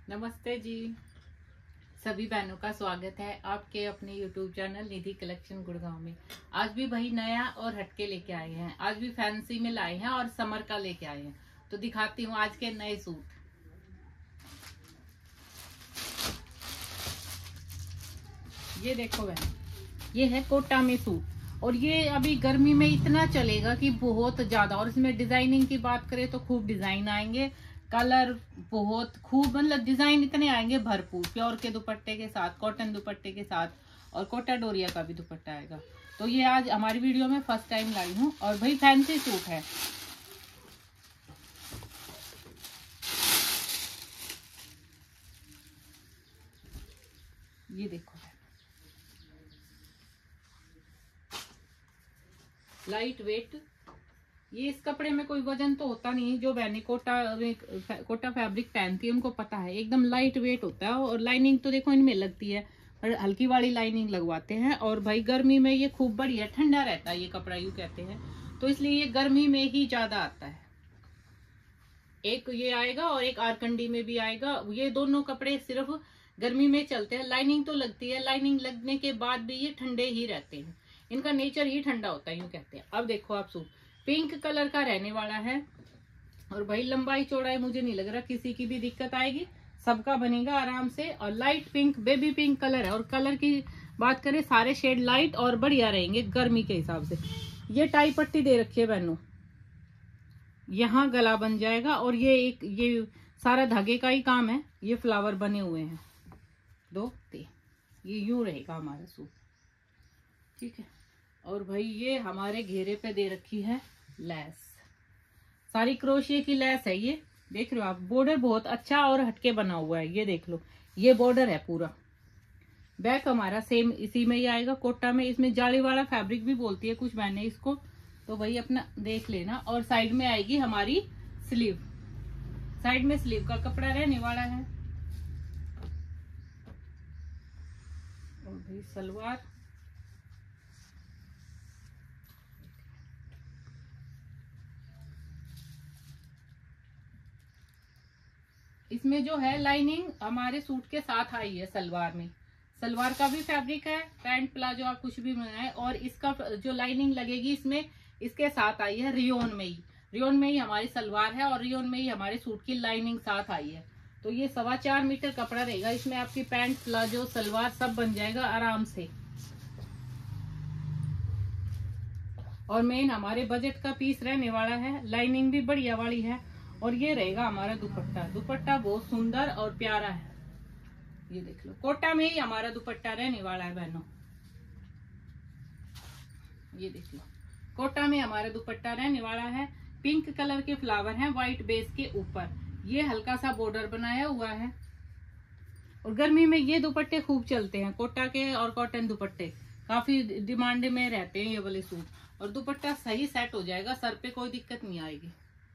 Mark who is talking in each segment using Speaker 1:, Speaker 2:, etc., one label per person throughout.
Speaker 1: नमस्ते जी। सभी बहनों का स्वागत है आपके अपने YouTube channel Nidhi collection Gurgaon में। आज भी वही नया और हटके लेके आए हैं। आज भी फैंसी में लाए हैं और समर का लेके आए हैं। तो दिखाती हूँ आज के नए सूट। ये देखो बहन, ये है कोटा में सूट और ये अभी गर्मी में इतना चलेगा कि बहुत ज्यादा। और इसमें डिजाइनिंग की बात करें तो खूब डिजाइन आएंगे, कलर बहुत खूब, मतलब डिजाइन इतने आएंगे भरपूर। प्योर के दुपट्टे के साथ, कॉटन दुपट्टे के साथ, और कोटा डोरिया का भी दुपट्टा आएगा। तो ये आज हमारी वीडियो में फर्स्ट टाइम लाई हूँ और भाई फैंसी सूट है। ये देखो लाइट वेट, ये इस कपड़े में कोई वजन तो होता नहीं। जो बहने कोटा फैब्रिक पहनती है उनको पता है, एकदम लाइट वेट होता है। और लाइनिंग तो देखो इनमें लगती है, और हल्की वाली लाइनिंग लगवाते हैं। और भाई गर्मी में ये खूब बढ़िया ठंडा रहता है ये कपड़ा, यूं कहते हैं, तो इसलिए ये गर्मी में ही ज्यादा आता है। एक ये आएगा और एक आरकंडी में भी आएगा। ये दोनों कपड़े सिर्फ गर्मी में चलते हैं। लाइनिंग तो लगती है, लाइनिंग लगने के बाद भी ये ठंडे ही रहते हैं। इनका नेचर ही ठंडा होता है, यूं कहते हैं। अब देखो आप सूट पिंक कलर का रहने वाला है। और भाई लंबाई चौड़ाई मुझे नहीं लग रहा किसी की भी दिक्कत आएगी, सबका बनेगा आराम से। और light pink, baby pink colour है। और कलर की बात करें, सारे शेड लाइट और बढ़िया रहेंगे गर्मी के हिसाब से। ये टाई पट्टी दे रखी है बहनों, यहाँ गला बन जाएगा। और ये सारा धागे का ही काम है। ये फ्लावर बने हुए हैं 2 3, ये यूं रहेगा हमारा सूट, ठीक है। और भाई ये हमारे घेरे पे दे रखी है लेस, सारी क्रोशिये की लेस है। ये देख रहे हो आप, बॉर्डर बहुत अच्छा और हटके बना हुआ है। ये देख लो, ये बॉर्डर है पूरा। बैक हमारा सेम इसी में ही आएगा, कोटा में। इसमें जाली वाला फैब्रिक भी बोलती है कुछ बहनें इसको, तो वही अपना देख लेना। और साइड में आएगी हमारी स्लीव, साइड में स्लीव का कपड़ा रहने वाला है। और भाई सलवार, इसमें जो है लाइनिंग हमारे सूट के साथ आई है। सलवार में, सलवार का भी फैब्रिक है, पैंट प्लाजो आप कुछ भी बनाए। और इसका जो लाइनिंग लगेगी इसमें, इसके साथ आई है रियोन में ही। रियोन में ही हमारी सलवार है और रियोन में ही हमारे सूट की लाइनिंग साथ आई है। तो ये 4.25 मीटर कपड़ा रहेगा। इसमें आपकी पैंट प्लाजो सलवार सब बन जाएगा आराम से। और मेन हमारे बजट का पीस रहने वाला है, लाइनिंग भी बढ़िया वाली है। और ये रहेगा हमारा दुपट्टा। दुपट्टा बहुत सुंदर और प्यारा है, ये देख लो। कोटा में ही हमारा दुपट्टा रहने वाला है बहनों, ये देख लो। कोटा में हमारा दुपट्टा रहने वाला है। पिंक कलर के फ्लावर हैं व्हाइट बेस के ऊपर। ये हल्का सा बॉर्डर बनाया हुआ है। और गर्मी में ये दुपट्टे खूब चलते हैं, कोटा के और कॉटन दुपट्टे काफी डिमांड में रहते हैं ये वाले सूट। और दुपट्टा सही सेट हो जाएगा, सर पे कोई दिक्कत नहीं आएगी।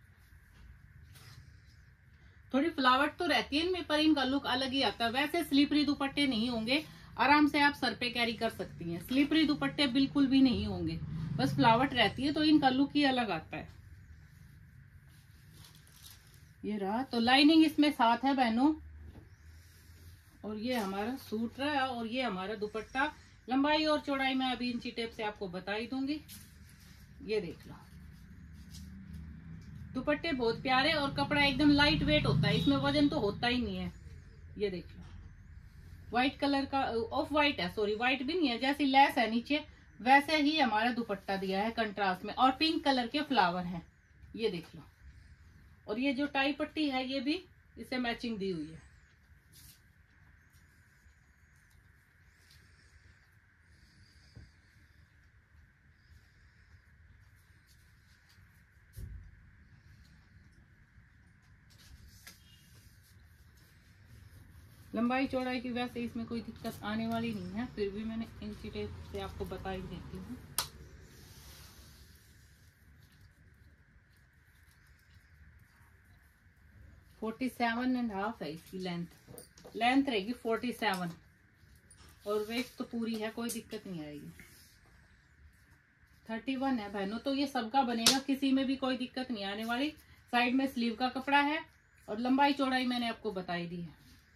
Speaker 1: थोड़ी फ्लावट तो रहती है इनमें, पर इनका लुक अलग ही आता है। वैसे स्लीपरी दुपट्टे नहीं होंगे, आराम से आप सर पे कैरी कर सकती हैं। स्लीपरी दुपट्टे बिल्कुल भी नहीं होंगे, बस फ्लावट रहती है तो इनका लुक ही अलग आता है। ये रहा, तो लाइनिंग इसमें साथ है बहनों। और ये हमारा सूट रहा, और ये हमारा दुपट्टा। लंबाई और चौड़ाई मैं अभी इंची टेप से आपको बता ही दूंगी। ये देख लो, दुपट्टे बहुत प्यारे और कपड़ा एकदम लाइट वेट होता है, इसमें वजन तो होता ही नहीं है। ये देख लो, व्हाइट कलर का, ऑफ व्हाइट है, सॉरी व्हाइट भी नहीं है, जैसी लेस है नीचे वैसे ही हमारा दुपट्टा दिया है कंट्रास्ट में। और पिंक कलर के फ्लावर हैं, ये देख लो। और ये जो टाई पट्टी है ये भी इससे मैचिंग दी हुई है। लंबाई चौड़ाई की वैसे इसमें कोई दिक्कत आने वाली नहीं है, फिर भी मैंने इंची टेप से आपको बता ही देती हूँ। फोर्टी 47.5 है इसकी लेंथ। लेंथ रहेगी 47 और वेट तो पूरी है, कोई दिक्कत नहीं आएगी। 31 है बहनों, तो ये सबका बनेगा, किसी में भी कोई दिक्कत नहीं आने वाली। साइड में स्लीव का कपड़ा है और लंबाई चौड़ाई मैंने आपको बताई दी है।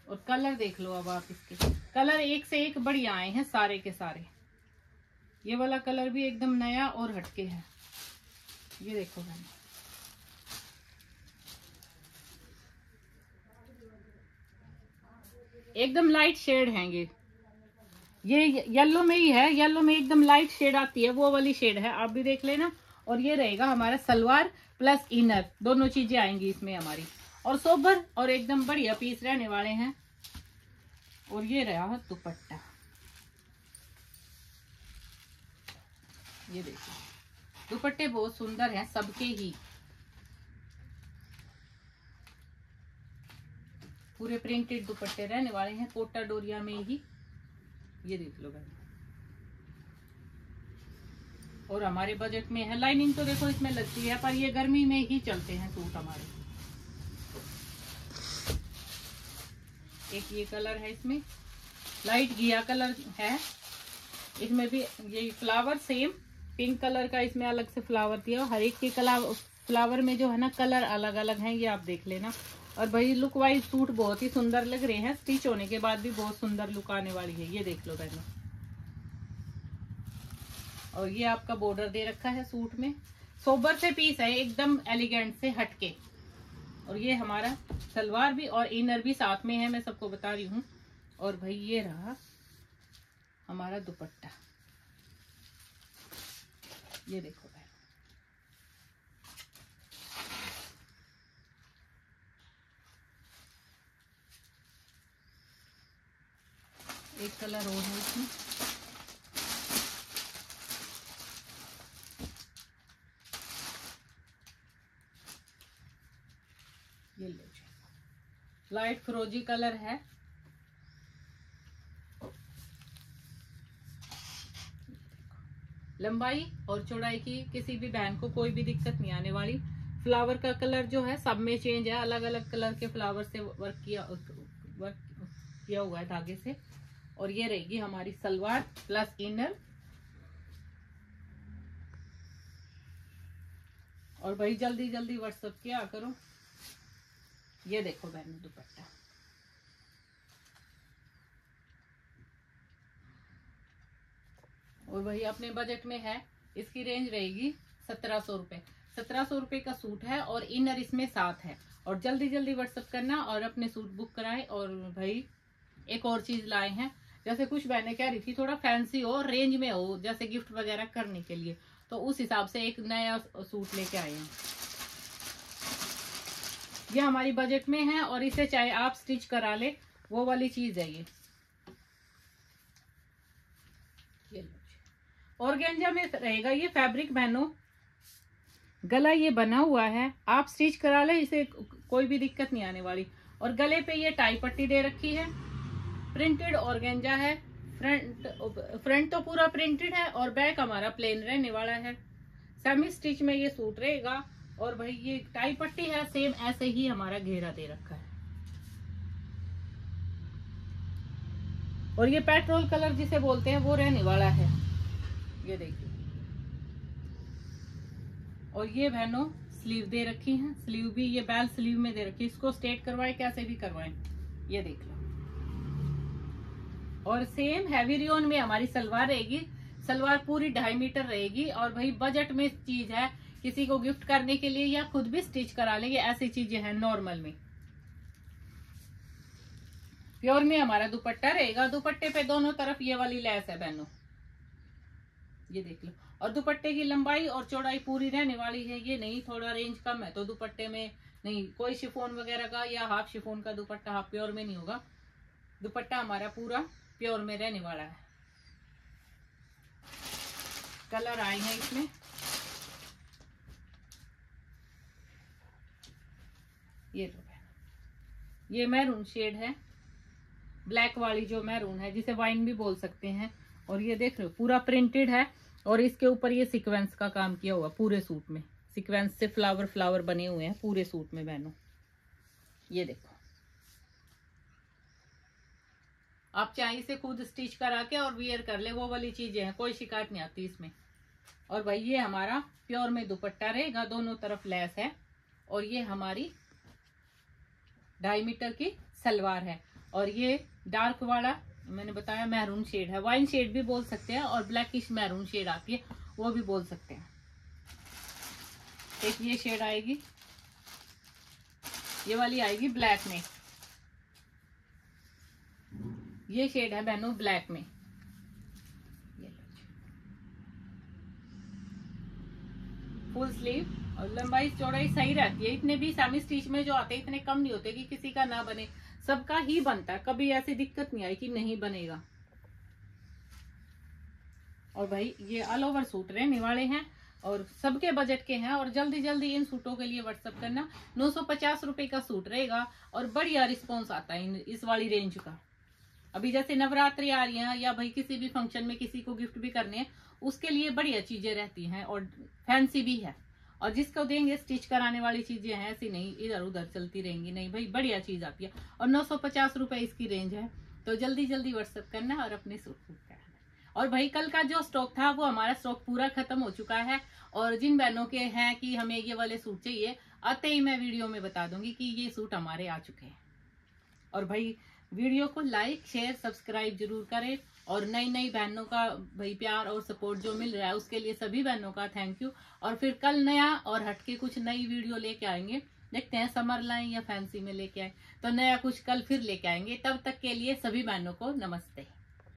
Speaker 1: और कलर देख लो अब आप, इसके कलर एक से एक बढ़िया आए हैं सारे के सारे। ये वाला कलर भी एकदम नया और हटके है, ये देखो बहन। एकदम लाइट शेड हैं ये येलो में ही है, येलो में एकदम लाइट शेड आती है, वो वाली शेड है, आप भी देख लेना। और ये रहेगा हमारा सलवार प्लस इनर, दोनों चीजें आएंगी इसमें हमारी, और सोबर और एकदम बढ़िया पीस रहने वाले हैं। और ये रहा दुपट्टा, ये देखो दुपट्टे बहुत सुंदर हैं सबके ही, पूरे प्रिंटेड दुपट्टे रहने वाले हैं कोटा डोरिया में ही, ये देख लो भाई। और हमारे बजट में है, लाइनिंग तो देखो इसमें लगती है, पर ये गर्मी में ही चलते हैं सूट हमारे। एक ये कलर है, इसमें लाइट घिया कलर है, इसमें भी ये फ्लावर सेम पिंक कलर का, इसमें अलग से फ्लावर दिया। हर एक के फ्लावर में जो है ना कलर अलग अलग हैं, ये आप देख लेना। और भाई लुक वाइज सूट बहुत ही सुंदर लग रहे हैं, स्टिच होने के बाद भी बहुत सुंदर लुक आने वाली है, ये देख लो बहनों। और ये आपका बॉर्डर दे रखा है सूट में, सोबर से पीस है एकदम एलिगेंट से हटके। और ये हमारा सलवार भी और इनर भी साथ में है, मैं सबको बता रही हूँ। और भाई ये रहा हमारा दुपट्टा, ये देखो भाई। एक कलर और है इसमें, ये लो लाइट फिरोजी कलर है। लंबाई और चौड़ाई की किसी भी बहन को कोई भी दिक्कत नहीं आने वाली। फ्लावर का कलर जो है सब में चेंज है, अलग अलग कलर के फ्लावर से वर्क किया हुआ है धागे से। और ये रहेगी हमारी सलवार प्लस इनर। और भाई जल्दी जल्दी व्हाट्सएप किया करो। ये देखो बहन दुपट्टा, और भाई अपने बजट में है, इसकी रेंज रहेगी 1700 रुपए। 1700 रुपए का सूट है और इनर इसमें साथ है। और जल्दी जल्दी व्हाट्सएप करना और अपने सूट बुक कराएं। और भाई एक और चीज लाए हैं, जैसे कुछ बहनें कह रही थी थोड़ा फैंसी हो, रेंज में हो, जैसे गिफ्ट वगैरह करने के लिए, तो उस हिसाब से एक नया सूट लेके आए हैं। ये हमारी बजट में है और इसे चाहे आप स्टिच करा ले, वो वाली चीज है ये। ऑर्गेन्जा में रहेगा ये फैब्रिक बहनों, गला ये बना हुआ है, आप स्टिच करा ले, इसे कोई भी दिक्कत नहीं आने वाली। और गले पे ये टाई पट्टी दे रखी है, प्रिंटेड ऑर्गेन्जा है। फ्रंट तो पूरा प्रिंटेड है और बैक हमारा प्लेन रहने वाला है। सेमी स्टिच में ये सूट रहेगा। और भाई ये टाई पट्टी है, सेम ऐसे ही हमारा घेरा दे रखा है। और ये पेट्रोल कलर जिसे बोलते हैं वो रहने वाला है, ये देखिए। और ये बहनों स्लीव दे रखी है, स्लीव भी ये बैल स्लीव में दे रखी है, इसको स्ट्रेट करवाए कैसे भी करवाएं, ये देख लो। और सेम हैवी रियोन में हमारी सलवार रहेगी, सलवार पूरी 2.5 मीटर रहेगी। और भाई बजट में चीज है, किसी को गिफ्ट करने के लिए या खुद भी स्टिच करा लेंगे, ऐसी चीजें हैं नॉर्मल में। प्योर में हमारा दुपट्टा रहेगा, दुपट्टे पे दोनों तरफ ये वाली लेस है बहनों, ये देख लो। और दुपट्टे की लंबाई और चौड़ाई पूरी रहने वाली है, ये नहीं थोड़ा रेंज कम है तो दुपट्टे में नहीं, कोई शिफॉन वगैरह का या हाफ शिफॉन का दुपट्टा हाफ प्योर में नहीं होगा, दुपट्टा हमारा पूरा प्योर में रहने वाला है। कलर आए हैं इसमें, ये मैरून शेड है, ब्लैक वाली जो मैरून है, जिसे वाइन भी बोल सकते हैं। और ये देख रहे हो पूरा प्रिंटेड है और इसके ऊपर ये सीक्वेंस का काम किया हुआ पूरे सूट में, सीक्वेंस से फ्लावर फ्लावर बने हुए हैं पूरे सूट में बहनों, ये देखो। आप चाहे इसे खुद स्टिच करा के और वियर कर ले, वो वाली चीजें हैं, कोई शिकायत नहीं आती इसमें। और भाई ये हमारा प्योर में दुपट्टा रहेगा, दोनों तरफ लेस है। और ये हमारी 2.5 मीटर की सलवार है। और ये डार्क वाला मैंने बताया मैरून शेड है, वाइन शेड भी बोल सकते हैं, और ब्लैकिश मैरून शेड आती है वो भी बोल सकते हैं। एक ये शेड आएगी, ये वाली आएगी ब्लैक में, ये शेड है बहनों ब्लैक में। फुल स्लीव और लंबाई चौड़ाई सही रहती है, इतने भी सेमी स्टिच में जो आते हैं इतने कम नहीं होते कि किसी का ना बने, सबका ही बनता है, कभी ऐसी दिक्कत नहीं आई कि नहीं बनेगा। और भाई ये ऑल ओवर सूट रहने वाले हैं और सबके बजट के हैं, और जल्दी जल्दी इन सूटों के लिए व्हाट्सअप करना। 950 रुपए का सूट रहेगा और बढ़िया रिस्पॉन्स आता है इस वाली रेंज का। अभी जैसे नवरात्रि आ रही है, या भाई किसी भी फंक्शन में किसी को गिफ्ट भी करने हैं, उसके लिए बढ़िया चीजें रहती हैं और फैंसी भी है। और जिसको देंगे स्टिच कराने वाली चीजें हैं, ऐसी नहीं इधर उधर चलती रहेंगी, नहीं भाई बढ़िया चीज आती है। और 950 रुपए इसकी रेंज है, तो जल्दी जल्दी व्हाट्सएप करना और अपने सूट कराना। और भाई कल का जो स्टॉक था वो हमारा स्टॉक पूरा खत्म हो चुका है, और जिन बहनों के हैं कि हमें ये वाले सूट चाहिए, आते ही मैं वीडियो में बता दूंगी कि ये सूट हमारे आ चुके हैं। और भाई वीडियो को लाइक शेयर सब्सक्राइब जरूर करें, और नई नई बहनों का भाई प्यार और सपोर्ट जो मिल रहा है उसके लिए सभी बहनों का थैंक यू। और फिर कल नया और हटके कुछ नई वीडियो लेके आएंगे, देखते हैं समर लाइन या फैंसी में लेके आए, तो नया कुछ कल फिर लेके आएंगे। तब तक के लिए सभी बहनों को नमस्ते।